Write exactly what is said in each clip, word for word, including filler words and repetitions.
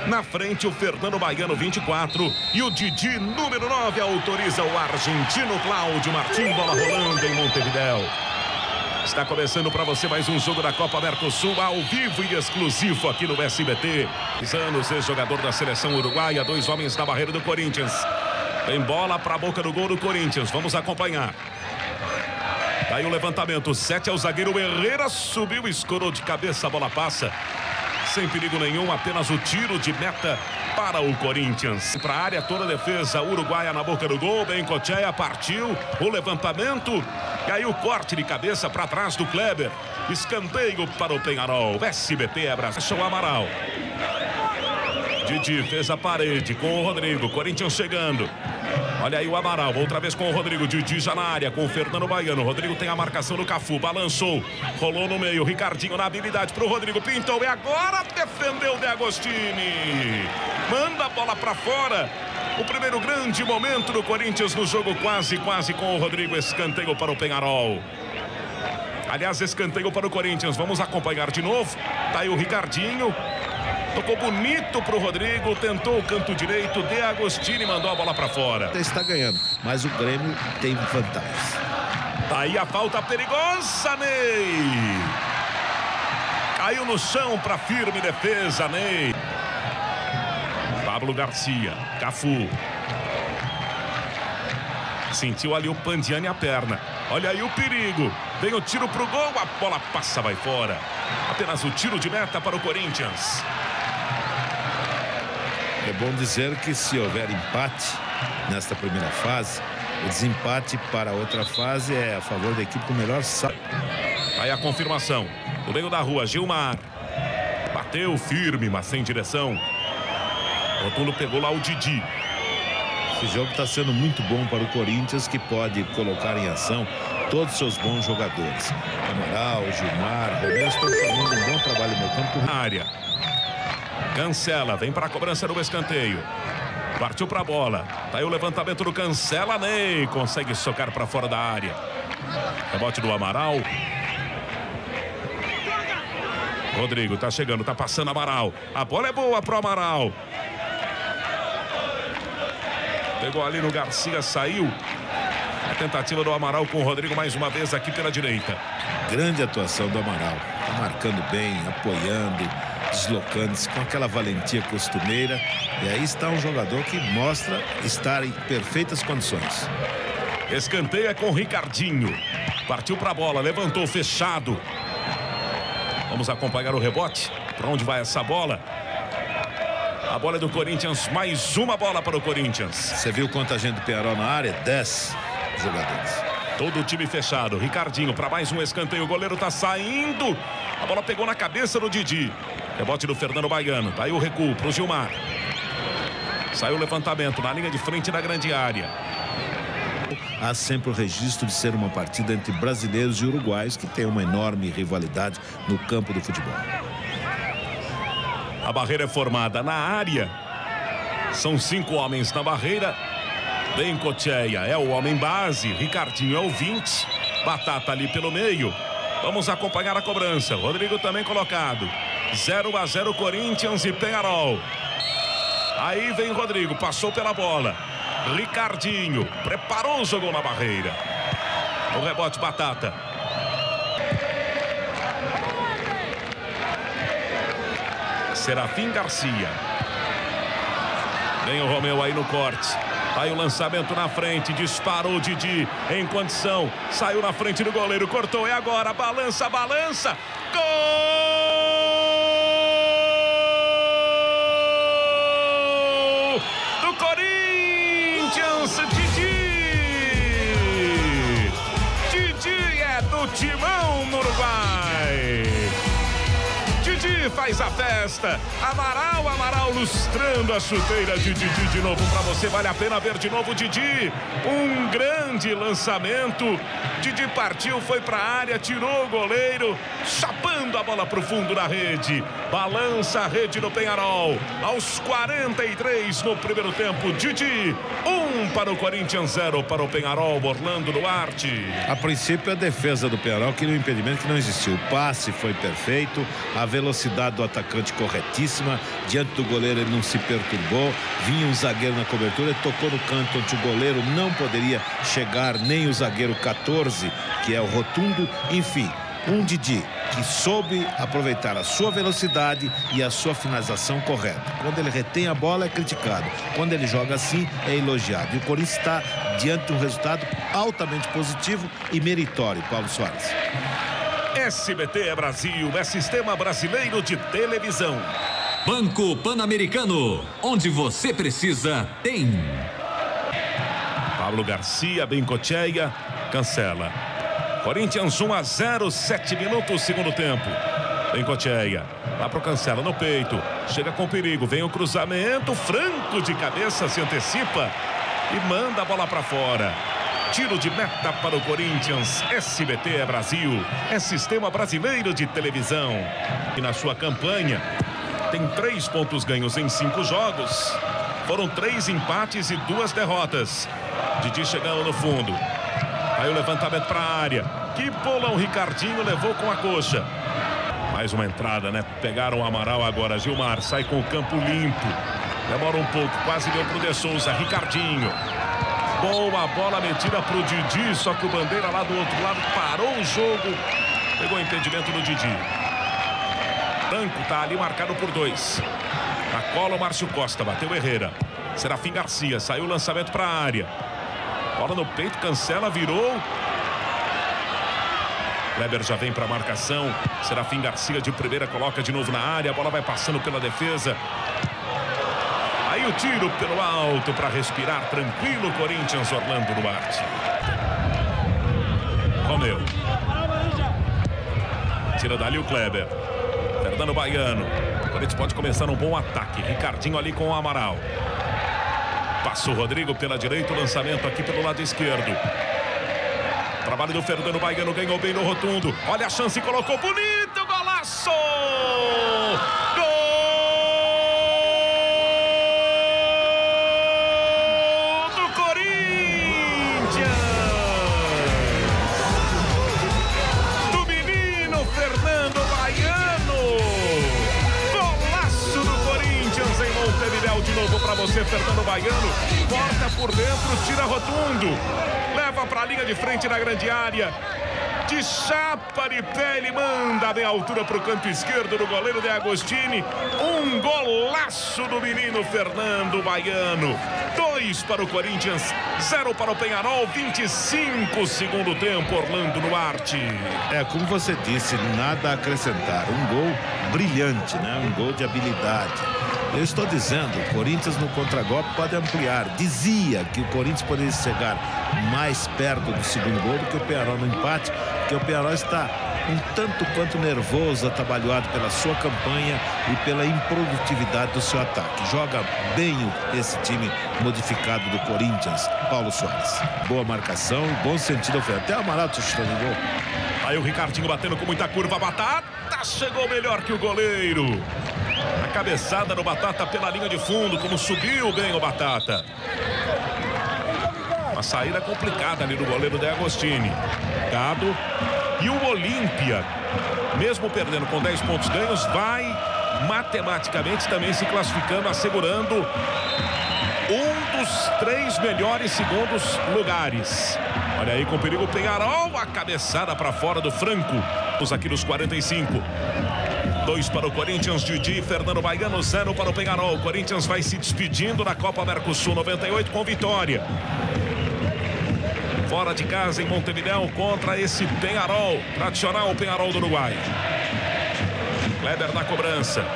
Na frente, o Fernando Baiano, vinte e quatro. E o Didi, número nove, autoriza o argentino Cláudio Martim. Bola rolando em Montevidéu. Está começando para você mais um jogo da Copa Mercosul, ao vivo e exclusivo aqui no S B T. Anos, ex-jogador da seleção uruguaia, dois homens na barreira do Corinthians. Tem bola para a boca do gol do Corinthians. Vamos acompanhar. Tá aí o levantamento. Sete é o zagueiro Herrera. Subiu, escorou de cabeça, a bola passa. Sem perigo nenhum, apenas o tiro de meta para o Corinthians. Para a área, toda a defesa uruguaia na boca do gol. Bengochea partiu, o levantamento. E aí o corte de cabeça para trás do Kleber. Escanteio para o Peñarol. S B T é Brasil. O Amaral. Didi fez a parede com o Rodrigo. Corinthians chegando. Olha aí o Amaral, outra vez com o Rodrigo. Didi já na área com o Fernando Baiano. Rodrigo tem a marcação do Cafu, balançou, rolou no meio. Ricardinho na habilidade para o Rodrigo, pintou e agora defendeu De Agostini. Manda a bola para fora. O primeiro grande momento do Corinthians no jogo, quase, quase com o Rodrigo. Escanteio para o Peñarol. Aliás, escanteio para o Corinthians. Vamos acompanhar de novo. Tá aí o Ricardinho. Tocou bonito pro Rodrigo, tentou o canto direito, De Agostini mandou a bola para fora. Está ganhando, mas o Grêmio tem vantagem. Tá aí a falta perigosa, Ney. Caiu no chão para firme defesa, Ney. Pablo Garcia, Cafu. Sentiu ali o Pandiani a perna. Olha aí o perigo. Vem o tiro pro gol, a bola passa, vai fora. Apenas o tiro de meta para o Corinthians. É bom dizer que se houver empate nesta primeira fase, o desempate para a outra fase é a favor da equipe com o melhor saldo. Aí a confirmação. No meio da rua, Gilmar. Bateu firme, mas sem direção. Rotulo pegou lá o Didi. Esse jogo está sendo muito bom para o Corinthians, que pode colocar em ação todos os seus bons jogadores. Amaral, Gilmar, Romero estão fazendo um bom trabalho no campo. Na área. Cancela, vem para a cobrança do escanteio. Partiu para a bola. Tá aí o levantamento do Cancela, Ney. Consegue socar para fora da área. Rebote do Amaral. Rodrigo tá chegando, tá passando Amaral. A bola é boa pro Amaral. Pegou ali no Garcia, saiu. A tentativa do Amaral com o Rodrigo mais uma vez aqui pela direita. Grande atuação do Amaral. Tá marcando bem, apoiando, deslocando-se com aquela valentia costumeira. E aí está um jogador que mostra estar em perfeitas condições. Escanteio é com o Ricardinho. Partiu para a bola, levantou fechado. Vamos acompanhar o rebote. Para onde vai essa bola? A bola é do Corinthians, mais uma bola para o Corinthians. Você viu quanta gente do Peñarol na área? dez jogadores. Todo o time fechado. Ricardinho para mais um escanteio. O goleiro tá saindo. A bola pegou na cabeça do Didi. Rebote do Fernando Baiano. Tá aí o recuo pro Gilmar. Saiu o levantamento na linha de frente da grande área. Há sempre o registro de ser uma partida entre brasileiros e uruguaios, que tem uma enorme rivalidade no campo do futebol. A barreira é formada na área. São cinco homens na barreira. Bengochea é o homem base. Ricardinho é o vinte. Batata ali pelo meio. Vamos acompanhar a cobrança. Rodrigo também colocado. zero a zero Corinthians e Peñarol. Aí vem Rodrigo. Passou pela bola. Ricardinho. Preparou, jogou na barreira. O rebote, Batata. Serafim Garcia. Vem o Romeu aí no corte. Aí o lançamento na frente. Disparou o Didi em condição. Saiu na frente do goleiro. Cortou. É agora. Balança, balança. Gol! Do Corinthians. Didi. Didi é do Timão no Uruguai. Didi faz a festa. Amaral, Amaral lustrando a chuteira de Didi de novo para você. Vale a pena ver de novo Didi. Um grande lançamento. Didi partiu, foi para a área, tirou o goleiro, chapando a bola para o fundo da rede. Balança a rede do Peñarol. Aos quarenta e três no primeiro tempo. Didi, um para o Corinthians, zero para o Peñarol. Orlando Duarte. A princípio, a defesa do Peñarol queria um impedimento que não existiu. O passe foi perfeito, a velocidade do atacante corretíssima. Diante do goleiro ele não se perturbou. Vinha um zagueiro na cobertura, ele tocou no canto onde o goleiro não poderia chegar, nem o zagueiro quatorze, que é o Rotundo. Enfim, um Didi que soube aproveitar a sua velocidade e a sua finalização correta. Quando ele retém a bola é criticado, quando ele joga assim é elogiado. E o Corinthians está diante de um resultado altamente positivo e meritório, Paulo Soares. S B T é Brasil, é Sistema Brasileiro de Televisão. Banco Pan-Americano, onde você precisa, tem. Pablo Garcia, Bencocheia, cancela. Corinthians um a zero, sete minutos, segundo tempo. Bencocheia, lá pro Cancela, no peito. Chega com perigo, vem o cruzamento. Franco de cabeça, se antecipa e manda a bola para fora. Tiro de meta para o Corinthians. S B T é Brasil, é Sistema Brasileiro de Televisão. E na sua campanha, tem três pontos ganhos em cinco jogos. Foram três empates e duas derrotas. Didi chegando no fundo. Aí o levantamento para a área. Que bolão, Ricardinho levou com a coxa. Mais uma entrada, né? Pegaram o Amaral agora. Gilmar sai com o campo limpo. Demora um pouco, quase deu pro De Souza. Ricardinho. Boa bola metida pro Didi. Só que o Bandeira lá do outro lado parou o jogo. Pegou o impedimento do Didi. Franco tá ali marcado por dois. Na cola o Márcio Costa. Bateu Herrera. Serafim Garcia. Saiu o lançamento para a área. Bola no peito, Cancela, virou. Kleber já vem para a marcação. Serafim Garcia de primeira coloca de novo na área. A bola vai passando pela defesa. Aí o tiro pelo alto para respirar tranquilo. Corinthians, Orlando Duarte. Romeu. Tira dali o Kleber. Fernando Baiano. O Corinthians pode começar um bom ataque. Ricardinho ali com o Amaral. Passou o Rodrigo pela direita, o lançamento aqui pelo lado esquerdo. Trabalho do Fernando Baiano, ganhou bem no Rotundo. Olha a chance, colocou bonito, golaço! Gol do Corinthians! Do menino Fernando Baiano! Golaço do Corinthians em Montevidéu, de novo para você, Fernando Baiano. Corta por dentro, tira Rotundo. Leva para a linha de frente na grande área. De chapa de pé, ele manda bem a altura para o canto esquerdo do goleiro De Agostini. Um golaço do menino Fernando Baiano. Dois para o Corinthians, zero para o Peñarol. vinte e cinco segundo tempo, Orlando Duarte. É, como você disse, nada a acrescentar. Um gol brilhante, né? Um gol de habilidade. Eu estou dizendo, o Corinthians no contragolpe pode ampliar. Dizia que o Corinthians poderia chegar mais perto do segundo gol do que o Peñarol no empate, porque o Peñarol está um tanto quanto nervoso, atabalhoado pela sua campanha e pela improdutividade do seu ataque. Joga bem esse time modificado do Corinthians, Paulo Soares. Boa marcação, bom sentido. Até o Amaral chutando o gol. Aí o Ricardinho batendo com muita curva. Batata chegou melhor que o goleiro. A cabeçada no Batata pela linha de fundo, como subiu bem o Batata. Uma saída complicada ali do goleiro De Agostini. Gado. E o Olímpia, mesmo perdendo com dez pontos ganhos, vai matematicamente também se classificando, assegurando um dos três melhores segundos lugares. Olha aí com perigo o Peñarol, a cabeçada para fora do Franco. Os aqui nos quarenta e cinco. Dois para o Corinthians, Didi, Fernando Baiano, zero para o Peñarol. O Corinthians vai se despedindo da Copa Mercosul noventa e oito com vitória. Fora de casa em Montevidéu contra esse Peñarol, tradicional Peñarol do Uruguai. Kleber na cobrança.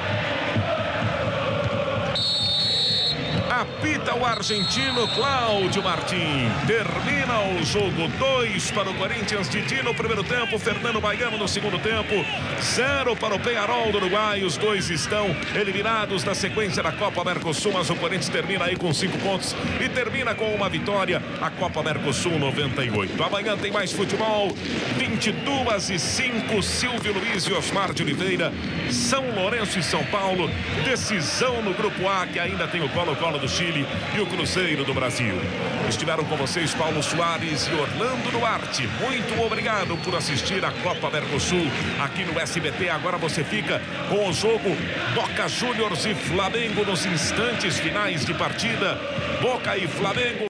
Apita o argentino Cláudio Martim. Termina o jogo. Dois para o Corinthians, Didi no primeiro tempo, Fernando Baiano no segundo tempo. Zero para o Peñarol do Uruguai. Os dois estão eliminados na sequência da Copa Mercosul, mas o Corinthians termina aí com cinco pontos e termina com uma vitória. A Copa Mercosul noventa e oito. Amanhã tem mais futebol. vinte e duas e cinco. Silvio Luiz e Osmar de Oliveira. São Lourenço e São Paulo. Decisão no Grupo A, que ainda tem o Colo-Colo do Chile e o Cruzeiro do Brasil. Estiveram com vocês Paulo Soares e Orlando Duarte. Muito obrigado por assistir a Copa Mercosul aqui no S B T. Agora você fica com o jogo Boca Juniors e Flamengo nos instantes finais de partida. Boca e Flamengo.